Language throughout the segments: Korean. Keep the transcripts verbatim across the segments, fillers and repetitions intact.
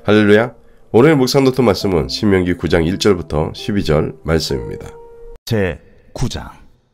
할렐루야. 오늘 묵상 노트 말씀은 신명기 구 장 일 절부터 십이 절 말씀입니다. 제구 장.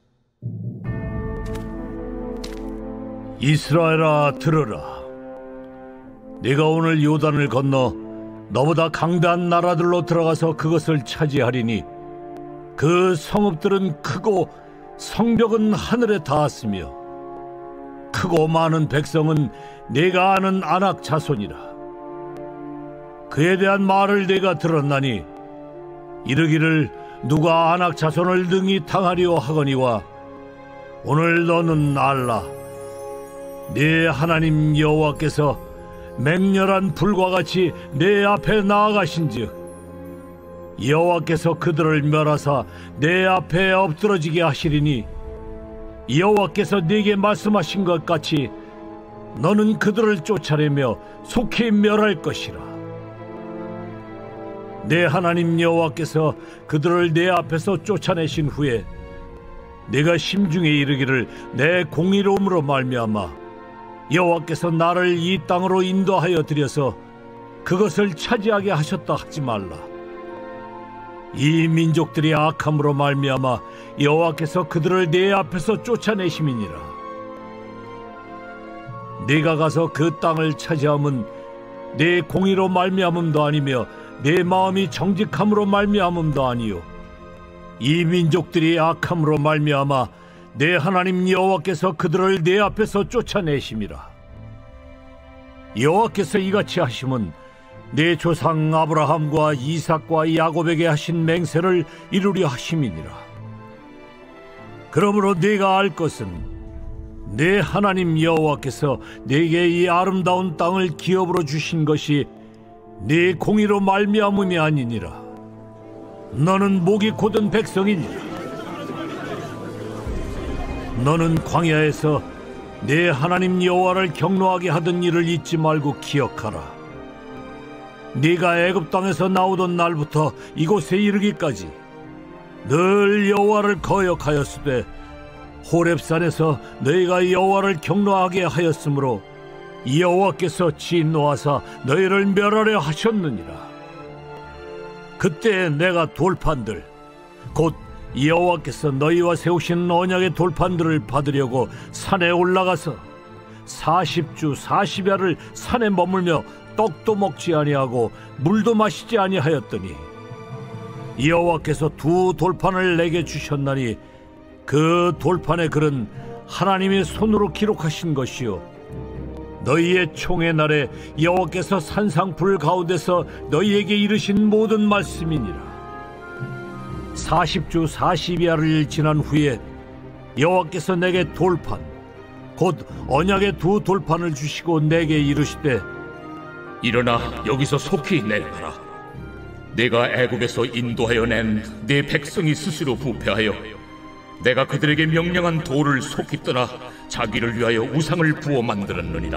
이스라엘아 들으라. 네가 오늘 요단을 건너 너보다 강대한 나라들로 들어가서 그것을 차지하리니 그 성읍들은 크고 성벽은 하늘에 닿았으며 크고 많은 백성은 네가 아는 아낙 자손이라. 그에 대한 말을 네가 들었나니 이르기를 누가 아낙 자손을 능히 당하리오 하거니와 오늘 너는 알라. 네 하나님 여호와께서 맹렬한 불과 같이 내 앞에 나아가신즉 여호와께서 그들을 멸하사 내 앞에 엎드러지게 하시리니 여호와께서 네게 말씀하신 것 같이 너는 그들을 쫓아내며 속히 멸할 것이라. 내 하나님 여호와께서 그들을 내 앞에서 쫓아내신 후에 내가 심중에 이르기를 내 공의로움으로 말미암아 여호와께서 나를 이 땅으로 인도하여 들여서 그것을 차지하게 하셨다 하지 말라. 이 민족들이 악함으로 말미암아 여호와께서 그들을 내 앞에서 쫓아내심이니라. 네가 가서 그 땅을 차지함은 내 공의로 말미암음도 아니며 내 마음이 정직함으로 말미암음도 아니요 이 민족들이 악함으로 말미암아 내 하나님 여호와께서 그들을 내 앞에서 쫓아내심이라. 여호와께서 이같이 하심은 내 조상 아브라함과 이삭과 야곱에게 하신 맹세를 이루려 하심이니라. 그러므로 네가 알 것은 내 하나님 여호와께서 네게 이 아름다운 땅을 기업으로 주신 것이 네 공의로 말미암음이 아니니라. 너는 목이 곧은 백성이니라. 너는 광야에서 내 하나님 여호와를 경노하게 하던 일을 잊지 말고 기억하라. 네가 애굽 땅에서 나오던 날부터 이곳에 이르기까지 늘 여호와를 거역하였으되 호렙산에서 너희가 여호와를 경노하게 하였으므로 여호와께서 진노하사 너희를 멸하려 하셨느니라. 그때 내가 돌판들 곧 여호와께서 너희와 세우신 언약의 돌판들을 받으려고 산에 올라가서 사십 주 사십 야를 산에 머물며 떡도 먹지 아니하고 물도 마시지 아니하였더니 여호와께서 두 돌판을 내게 주셨나니 그 돌판의 글은 하나님의 손으로 기록하신 것이요 너희의 총의 날에 여호와께서 산상불 가운데서 너희에게 이르신 모든 말씀이니라. 사십 주 사십 야를 지난 후에 여호와께서 내게 돌판 곧 언약의 두 돌판을 주시고 내게 이르시되 일어나 여기서 속히 내려가라. 내가 애굽에서 인도하여 낸 네 백성이 스스로 부패하여 내가 그들에게 명령한 돌을 속히 떠나 자기를 위하여 우상을 부어 만들었느니라.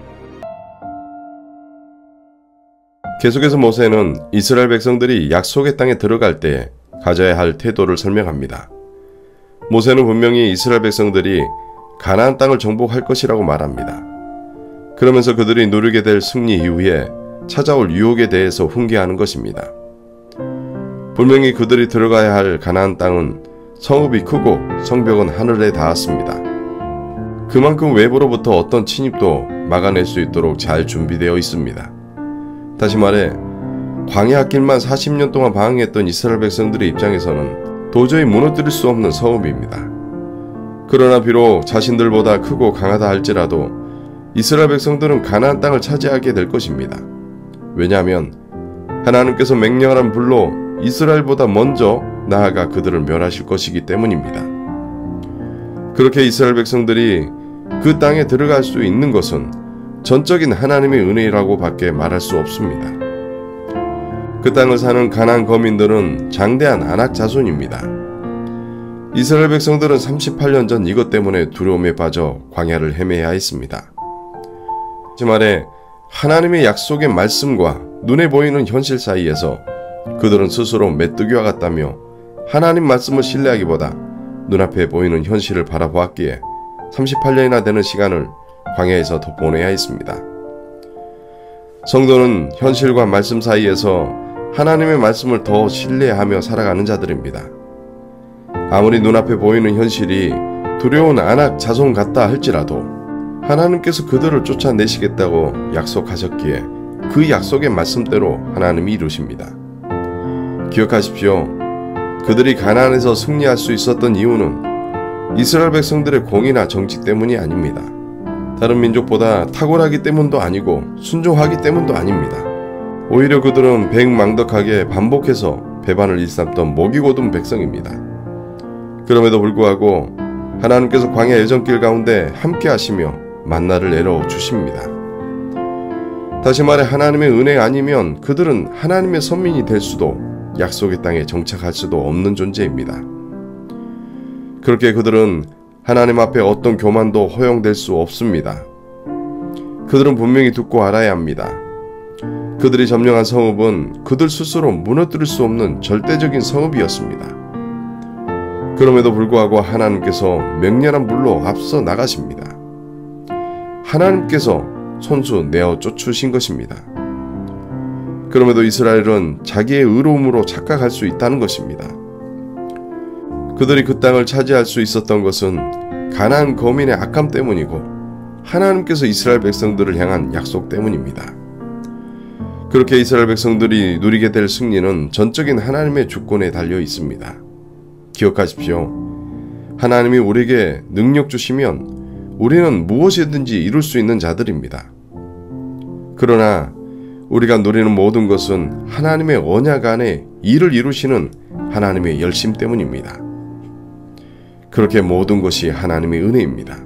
계속해서 모세는 이스라엘 백성들이 약속의 땅에 들어갈 때 가져야 할 태도를 설명합니다. 모세는 분명히 이스라엘 백성들이 가나안 땅을 정복할 것이라고 말합니다. 그러면서 그들이 누리게 될 승리 이후에 찾아올 유혹에 대해서 훈계하는 것입니다. 분명히 그들이 들어가야 할 가나안 땅은 성읍이 크고 성벽은 하늘에 닿았습니다. 그만큼 외부로부터 어떤 침입도 막아낼 수 있도록 잘 준비되어 있습니다. 다시 말해 광야 길만 사십 년 동안 방황했던 이스라엘 백성들의 입장에서는 도저히 무너뜨릴 수 없는 성읍입니다. 그러나 비록 자신들보다 크고 강하다 할지라도 이스라엘 백성들은 가나안 땅을 차지하게 될 것입니다. 왜냐하면 하나님께서 맹렬한 불로 이스라엘보다 먼저 나아가 그들을 멸하실 것이기 때문입니다. 그렇게 이스라엘 백성들이 그 땅에 들어갈 수 있는 것은 전적인 하나님의 은혜라고 밖에 말할 수 없습니다. 그 땅을 사는 가나안 거민들은 장대한 아낙 자손입니다. 이스라엘 백성들은 삼십팔 년 전 이것 때문에 두려움에 빠져 광야를 헤매야 했습니다. 그 말에 하나님의 약속의 말씀과 눈에 보이는 현실 사이에서 그들은 스스로 메뚜기와 같다며 하나님 말씀을 신뢰하기보다 눈앞에 보이는 현실을 바라보았기에 삼십팔 년이나 되는 시간을 광야에서 더 보내야 했습니다. 성도는 현실과 말씀 사이에서 하나님의 말씀을 더 신뢰하며 살아가는 자들입니다. 아무리 눈앞에 보이는 현실이 두려운 안악 자손 같다 할지라도 하나님께서 그들을 쫓아내시겠다고 약속하셨기에 그 약속의 말씀대로 하나님이 이루십니다. 기억하십시오. 그들이 가나안에서 승리할 수 있었던 이유는 이스라엘 백성들의 공의나 정직 때문이 아닙니다. 다른 민족보다 탁월하기 때문도 아니고 순종하기 때문도 아닙니다. 오히려 그들은 백망덕하게 반복해서 배반을 일삼던 목이 곧은 백성입니다. 그럼에도 불구하고 하나님께서 광야 여정길 가운데 함께 하시며 만나를 내려 주십니다. 다시 말해 하나님의 은혜 아니면 그들은 하나님의 선민이 될 수도 약속의 땅에 정착할 수도 없는 존재입니다. 그렇게 그들은 하나님 앞에 어떤 교만도 허용될 수 없습니다. 그들은 분명히 듣고 알아야 합니다. 그들이 점령한 성읍은 그들 스스로 무너뜨릴 수 없는 절대적인 성읍이었습니다. 그럼에도 불구하고 하나님께서 맹렬한 물로 앞서 나가십니다. 하나님께서 손수 내어 쫓으신 것입니다. 그럼에도 이스라엘은 자기의 의로움으로 착각할 수 있다는 것입니다. 그들이 그 땅을 차지할 수 있었던 것은 가나안 거민의 악함 때문이고 하나님께서 이스라엘 백성들을 향한 약속 때문입니다. 그렇게 이스라엘 백성들이 누리게 될 승리는 전적인 하나님의 주권에 달려 있습니다. 기억하십시오. 하나님이 우리에게 능력 주시면 우리는 무엇이든지 이룰 수 있는 자들입니다. 그러나 우리가 누리는 모든 것은 하나님의 언약 안에 일을 이루시는 하나님의 열심 때문입니다. 그렇게 모든 것이 하나님의 은혜입니다.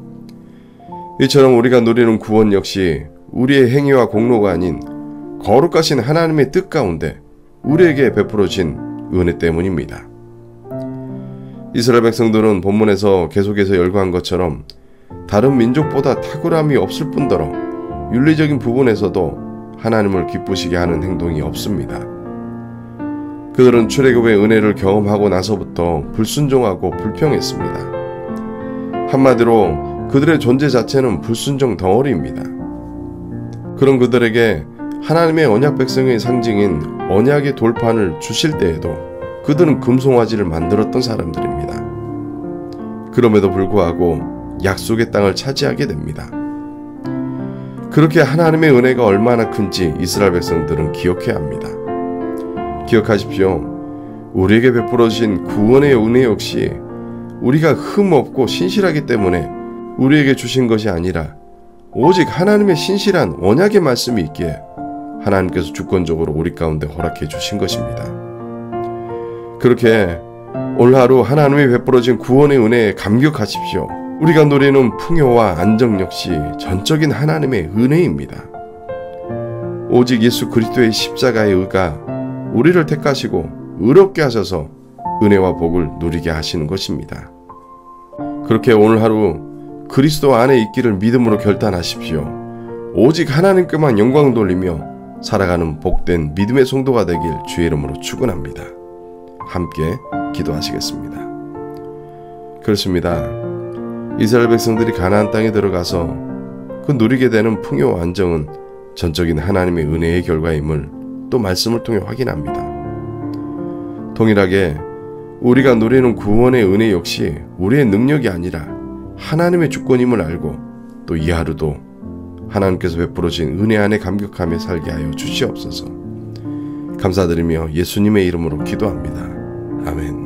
이처럼 우리가 누리는 구원 역시 우리의 행위와 공로가 아닌 거룩하신 하나님의 뜻 가운데 우리에게 베풀어진 은혜 때문입니다. 이스라엘 백성들은 본문에서 계속해서 열거한 것처럼 다른 민족보다 탁월함이 없을 뿐더러 윤리적인 부분에서도 하나님을 기쁘시게 하는 행동이 없습니다. 그들은 출애굽의 은혜를 경험하고 나서부터 불순종하고 불평했습니다. 한마디로 그들의 존재 자체는 불순종 덩어리입니다. 그런 그들에게 하나님의 언약 백성의 상징인 언약의 돌판을 주실 때에도 그들은 금송아지를 만들었던 사람들입니다. 그럼에도 불구하고 약속의 땅을 차지하게 됩니다. 그렇게 하나님의 은혜가 얼마나 큰지 이스라엘 백성들은 기억해야 합니다. 기억하십시오. 우리에게 베풀어진 구원의 은혜 역시 우리가 흠없고 신실하기 때문에 우리에게 주신 것이 아니라 오직 하나님의 신실한 언약의 말씀이 있기에 하나님께서 주권적으로 우리 가운데 허락해 주신 것입니다. 그렇게 오늘 하루 하나님이 베풀어진 구원의 은혜에 감격하십시오. 우리가 누리는 풍요와 안정 역시 전적인 하나님의 은혜입니다. 오직 예수 그리스도의 십자가의 의가 우리를 택하시고 의롭게 하셔서 은혜와 복을 누리게 하시는 것입니다. 그렇게 오늘 하루 그리스도 안에 있기를 믿음으로 결단하십시오. 오직 하나님께만 영광 돌리며 살아가는 복된 믿음의 성도가 되길 주의 이름으로 축원합니다. 함께 기도하시겠습니다. 그렇습니다. 이스라엘 백성들이 가나안 땅에 들어가서 그 누리게 되는 풍요와 안정은 전적인 하나님의 은혜의 결과임을 또 말씀을 통해 확인합니다. 동일하게 우리가 누리는 구원의 은혜 역시 우리의 능력이 아니라 하나님의 주권임을 알고 또 이 하루도 하나님께서 베풀어진 은혜 안에 감격하며 살게 하여 주시옵소서. 감사드리며 예수님의 이름으로 기도합니다. 아멘.